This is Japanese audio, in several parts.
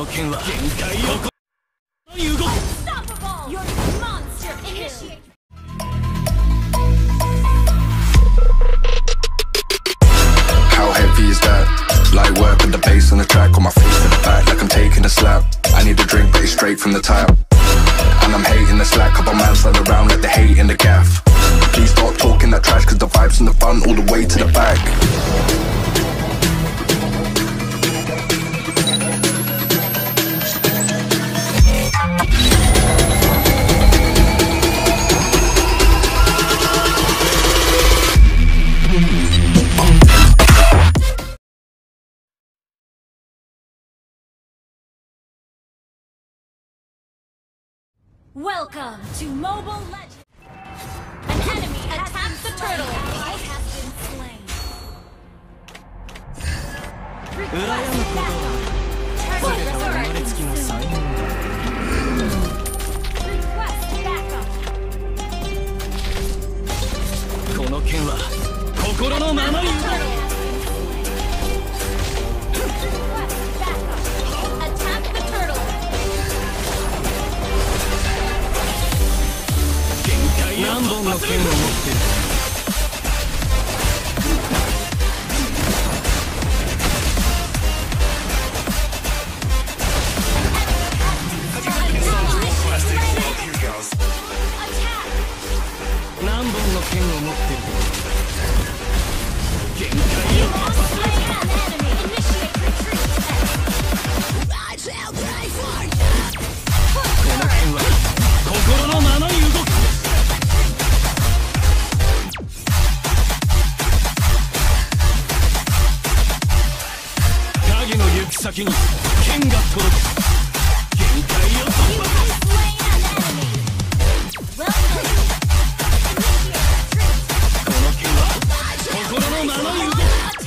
の剣は限界をここに動く。 How heavy is that? Light work with the bass on the track, on my face to the back like I'm taking a slap. I need a drink but it's straight from the tap. And I'm hating the slack, couple man slide around like the hate in the gaff. Please stop talking that trash cause the vibes in the front all the way to the back. Welcome to Mobile Legends! An enemy attacks the turtle! I have been slain. Request backup! Turtle resurrecting soon. Request backup! この剣は心のままに動く。 何本の剣を持ってる。何本の剣を持ってる。限界を突破する。この剣は心のままに動く。 先に剣が届く。限界を突破する。この剣は心のままに動く。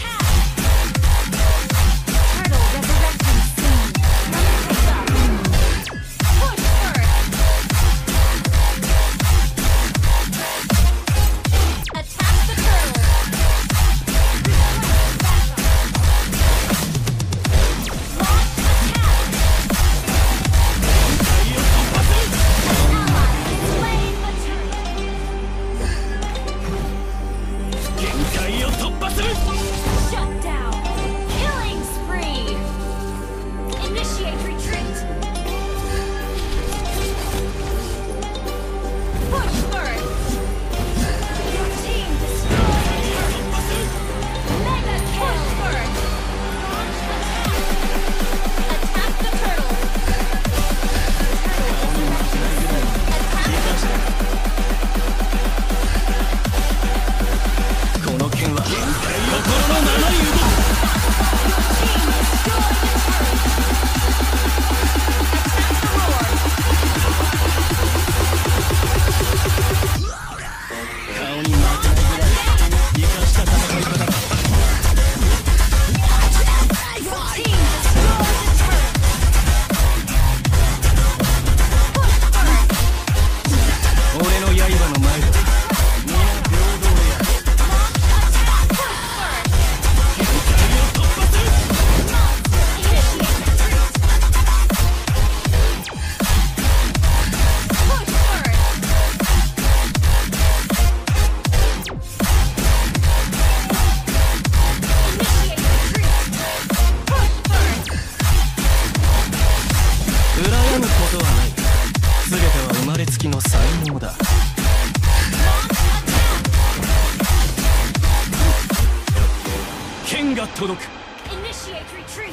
剣が届く。 Initiate retreat!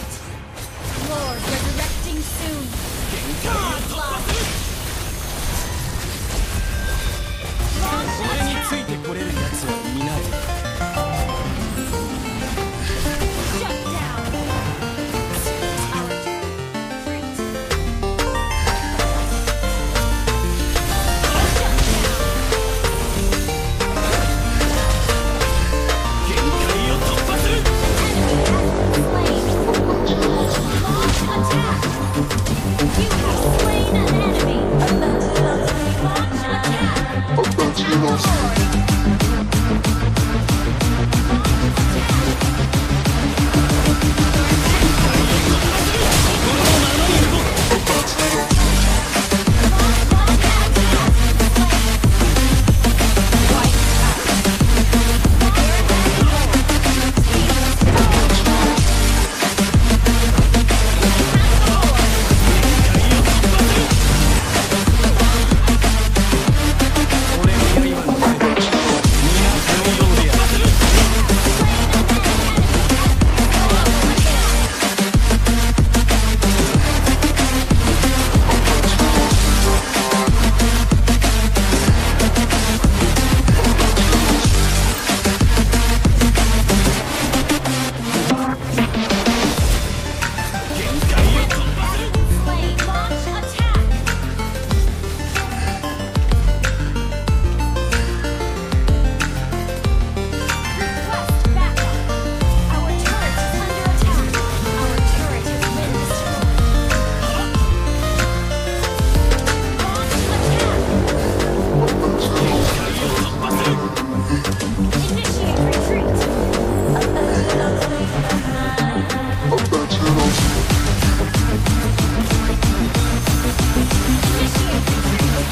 Lord resurrecting soon! 俺についてこれるやつはいない。 Attack! Initiate retreat. Initiate retreat.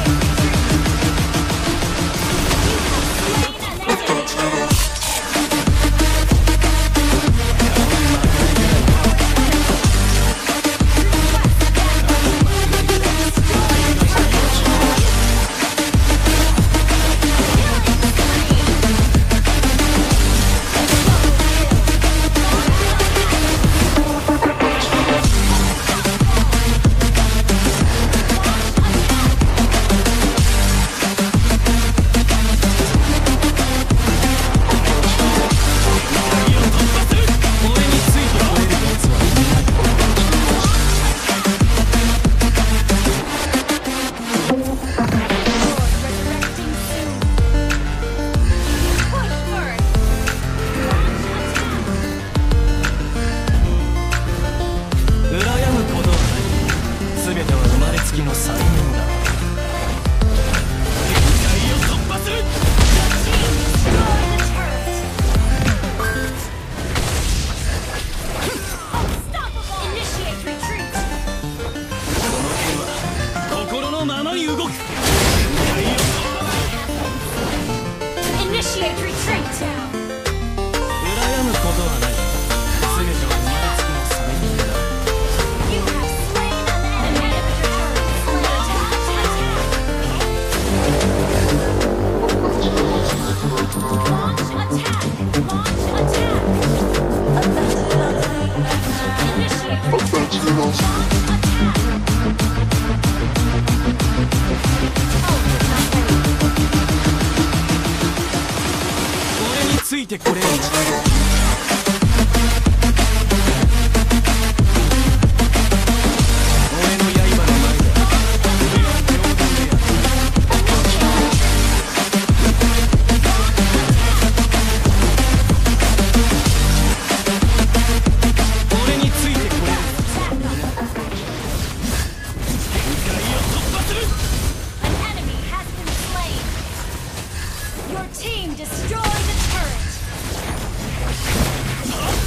Initiate retreat. 羨むことはない。全ては生まれつきの才能だ。 You have slain an enemy. Launch attack. Launch attack. Initiate retreat. Launch attack. 俺についてこれる。俺の刃の前で俺は平等である。俺についてこれる。限界を突破する。 An enemy has been slain. Your team destroyed the turret.